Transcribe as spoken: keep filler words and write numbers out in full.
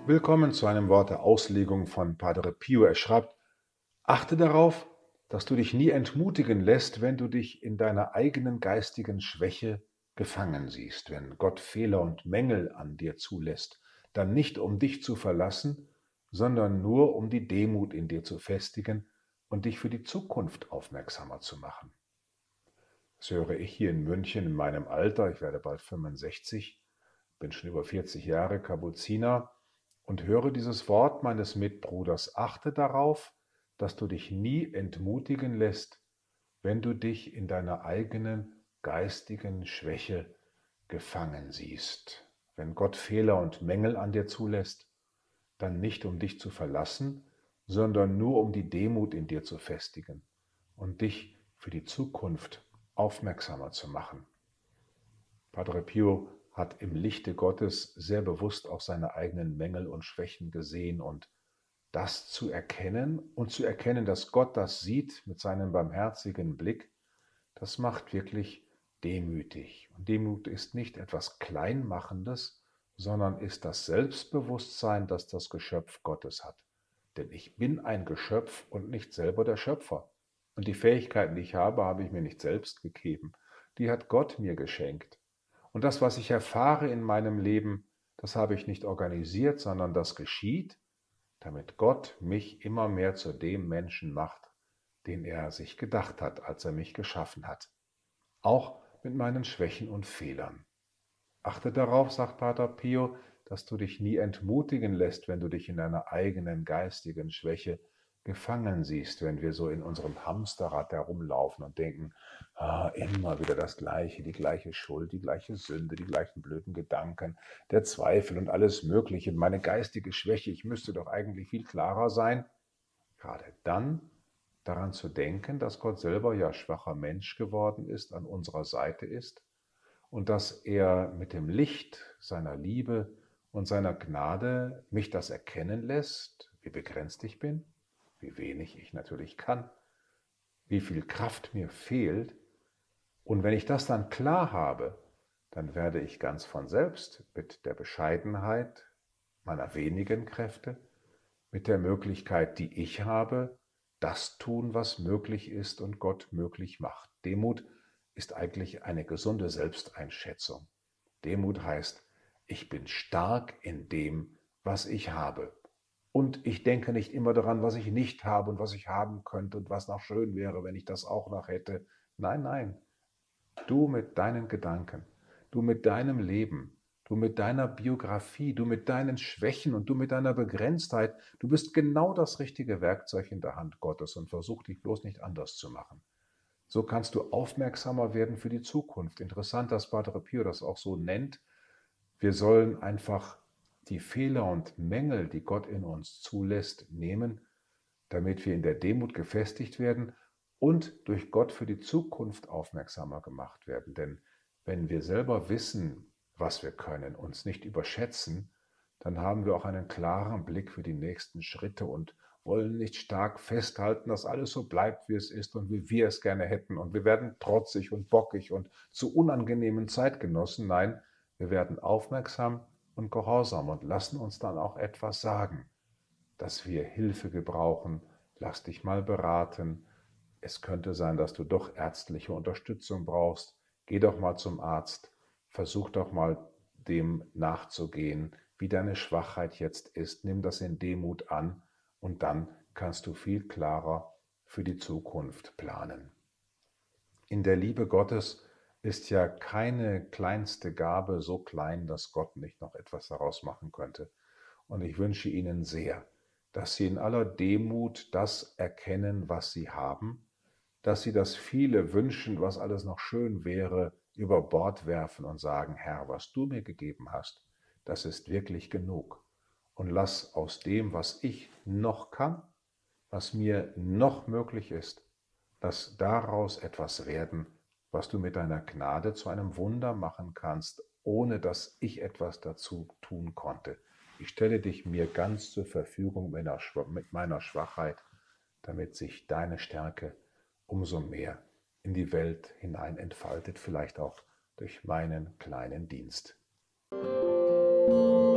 Willkommen zu einem Wort der Auslegung von Padre Pio. Er schreibt: Achte darauf, dass du dich nie entmutigen lässt, wenn du dich in deiner eigenen geistigen Schwäche gefangen siehst, wenn Gott Fehler und Mängel an dir zulässt, dann nicht um dich zu verlassen, sondern nur um die Demut in dir zu festigen und dich für die Zukunft aufmerksamer zu machen. Das höre ich hier in München in meinem Alter, ich werde bald fünfundsechzig, bin schon über vierzig Jahre Kapuziner und höre dieses Wort meines Mitbruders: Achte darauf, dass du dich nie entmutigen lässt, wenn du dich in deiner eigenen geistigen Schwäche gefangen siehst. Wenn Gott Fehler und Mängel an dir zulässt, dann nicht um dich zu verlassen, sondern nur um die Demut in dir zu festigen und dich für die Zukunft aufmerksamer zu machen. Padre Pio hat im Lichte Gottes sehr bewusst auch seine eigenen Mängel und Schwächen gesehen, und das zu erkennen und zu erkennen, dass Gott das sieht mit seinem barmherzigen Blick, das macht wirklich demütig. Und Demut ist nicht etwas Kleinmachendes, sondern ist das Selbstbewusstsein, das das Geschöpf Gottes hat. Denn ich bin ein Geschöpf und nicht selber der Schöpfer. Und die Fähigkeiten, die ich habe, habe ich mir nicht selbst gegeben. Die hat Gott mir geschenkt. Und das, was ich erfahre in meinem Leben, das habe ich nicht organisiert, sondern das geschieht, damit Gott mich immer mehr zu dem Menschen macht, den er sich gedacht hat, als er mich geschaffen hat. Auch mit meinen Schwächen und Fehlern. Achte darauf, sagt Pater Pio, dass du dich nie entmutigen lässt, wenn du dich in deiner eigenen geistigen Schwäche gefangen siehst, wenn wir so in unserem Hamsterrad herumlaufen und denken: ah, immer wieder das Gleiche, die gleiche Schuld, die gleiche Sünde, die gleichen blöden Gedanken, der Zweifel und alles Mögliche, meine geistige Schwäche, ich müsste doch eigentlich viel klarer sein. Gerade dann daran zu denken, dass Gott selber ja schwacher Mensch geworden ist, an unserer Seite ist, und dass er mit dem Licht seiner Liebe und seiner Gnade mich das erkennen lässt, wie begrenzt ich bin, wie wenig ich natürlich kann, wie viel Kraft mir fehlt. Und wenn ich das dann klar habe, dann werde ich ganz von selbst mit der Bescheidenheit meiner wenigen Kräfte, mit der Möglichkeit, die ich habe, das tun, was möglich ist und Gott möglich macht. Demut ist eigentlich eine gesunde Selbsteinschätzung. Demut heißt, ich bin stark in dem, was ich habe. Und ich denke nicht immer daran, was ich nicht habe und was ich haben könnte und was noch schön wäre, wenn ich das auch noch hätte. Nein, nein, du mit deinen Gedanken, du mit deinem Leben, du mit deiner Biografie, du mit deinen Schwächen und du mit deiner Begrenztheit, du bist genau das richtige Werkzeug in der Hand Gottes, und versuch dich bloß nicht anders zu machen. So kannst du aufmerksamer werden für die Zukunft. Interessant, dass Padre Pio das auch so nennt. Wir sollen einfach die Fehler und Mängel, die Gott in uns zulässt, nehmen, damit wir in der Demut gefestigt werden und durch Gott für die Zukunft aufmerksamer gemacht werden. Denn wenn wir selber wissen, was wir können, uns nicht überschätzen, dann haben wir auch einen klaren Blick für die nächsten Schritte und wollen nicht stark festhalten, dass alles so bleibt, wie es ist und wie wir es gerne hätten. Und wir werden trotzig und bockig und zu unangenehmen Zeitgenossen. Nein, wir werden aufmerksam und gehorsam und lassen uns dann auch etwas sagen, dass wir Hilfe gebrauchen. Lass dich mal beraten. Es könnte sein, dass du doch ärztliche Unterstützung brauchst. Geh doch mal zum Arzt. Versuch doch mal dem nachzugehen, wie deine Schwachheit jetzt ist. Nimm das in Demut an, und dann kannst du viel klarer für die Zukunft planen. In der Liebe Gottes ist ja keine kleinste Gabe so klein, dass Gott nicht noch etwas daraus machen könnte. Und ich wünsche Ihnen sehr, dass Sie in aller Demut das erkennen, was Sie haben, dass Sie das viele wünschen, was alles noch schön wäre, über Bord werfen und sagen: Herr, was du mir gegeben hast, das ist wirklich genug. Und lass aus dem, was ich noch kann, was mir noch möglich ist, lass daraus etwas werden, was du mit deiner Gnade zu einem Wunder machen kannst, ohne dass ich etwas dazu tun konnte. Ich stelle dich mir ganz zur Verfügung mit meiner Schwachheit, damit sich deine Stärke umso mehr in die Welt hinein entfaltet, vielleicht auch durch meinen kleinen Dienst.